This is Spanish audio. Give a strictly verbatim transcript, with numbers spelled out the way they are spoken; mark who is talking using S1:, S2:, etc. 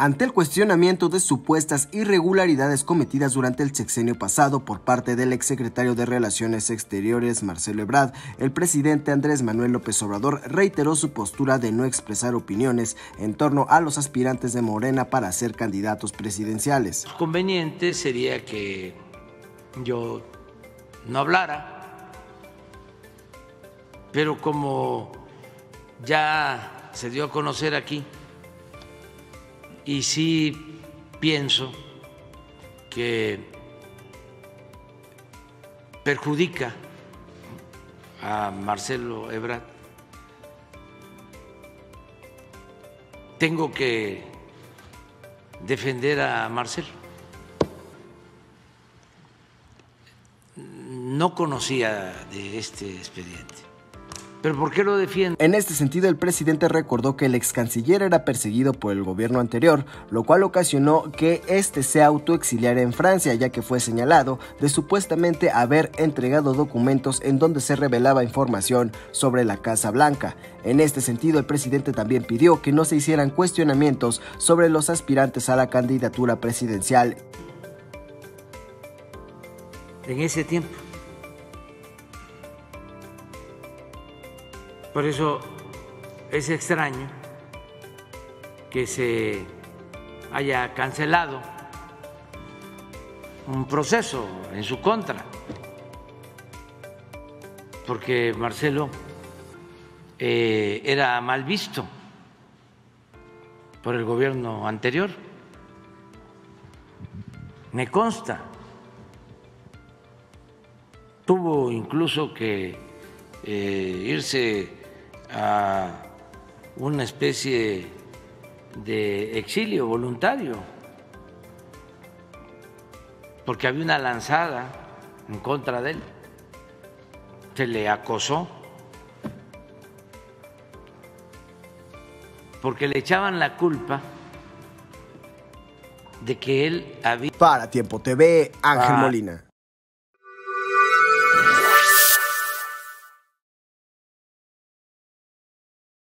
S1: Ante el cuestionamiento de supuestas irregularidades cometidas durante el sexenio pasado por parte del exsecretario de Relaciones Exteriores Marcelo Ebrard, el presidente Andrés Manuel López Obrador reiteró su postura de no expresar opiniones en torno a los aspirantes de Morena para ser candidatos presidenciales.
S2: Conveniente sería que yo no hablara, pero como ya se dio a conocer aquí, y sí pienso que perjudica a Marcelo Ebrard, tengo que defender a Marcelo. No conocía de este expediente. ¿Pero por qué lo defiende?
S1: En este sentido, el presidente recordó que el ex canciller era perseguido por el gobierno anterior, lo cual ocasionó que este se autoexiliara en Francia, ya que fue señalado de supuestamente haber entregado documentos en donde se revelaba información sobre la Casa Blanca. En este sentido, el presidente también pidió que no se hicieran cuestionamientos sobre los aspirantes a la candidatura presidencial.
S2: En ese tiempo. Por eso es extraño que se haya cancelado un proceso en su contra, porque Marcelo eh, era mal visto por el gobierno anterior. Me consta. Tuvo incluso que eh, irse a una especie de exilio voluntario, porque había una lanzada en contra de él, se le acosó, porque le echaban la culpa de que él había...
S1: Para Tiempo T V, Ángel Molina.